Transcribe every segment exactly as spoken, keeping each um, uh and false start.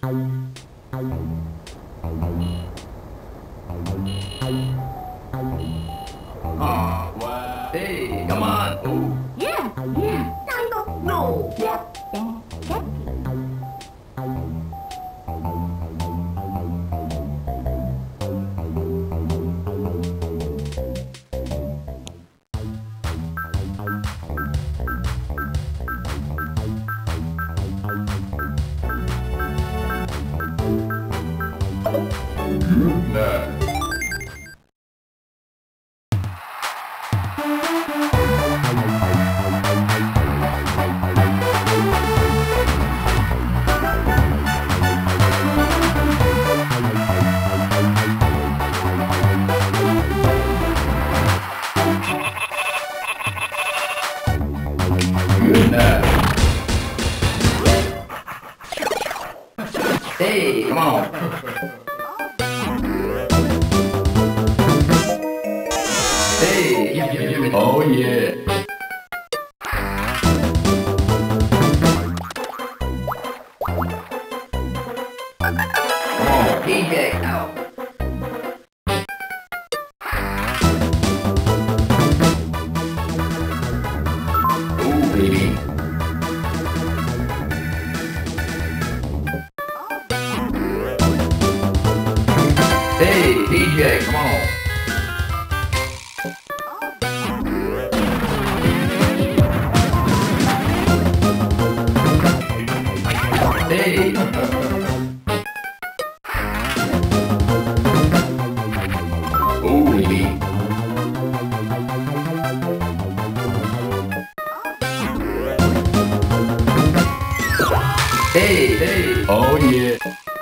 Oh, wow. Hey, come on. Ooh. Yeah, yeah. I don't know. Yeah, yeah, yeah. Goodness. Goodness. Hey, come on. Hey, give me, give me. Oh yeah. Come on, D J out. Ooh, baby. Hey, D J, come on. Hey. Ooh, baby. Hey, hey. Oh yeah.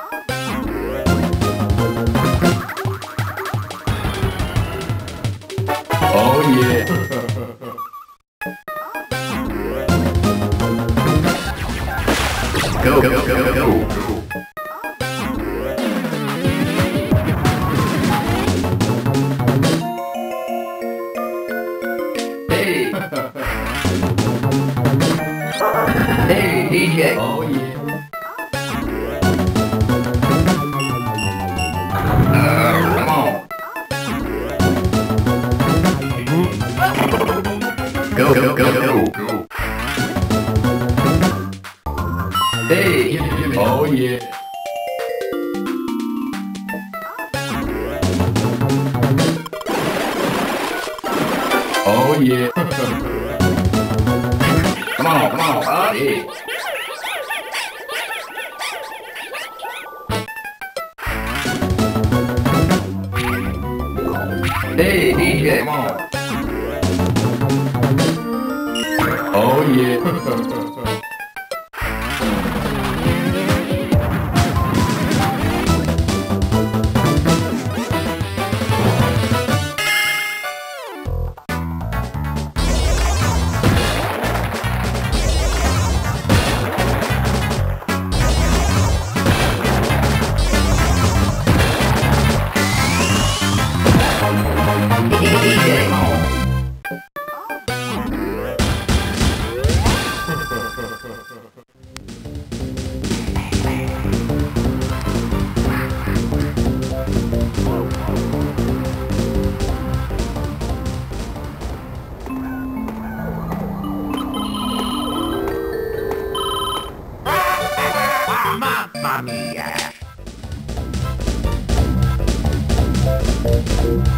Oh yeah. Go, go, go, go, go. Hey. Hey, D J. Oh yeah. Uh, come on. Go, go, go, go, go. Hey, give me, give me. Oh yeah. Oh yeah. Come on, come on, buddy. Hey, D J, come on. Oh yeah. Mamma mia!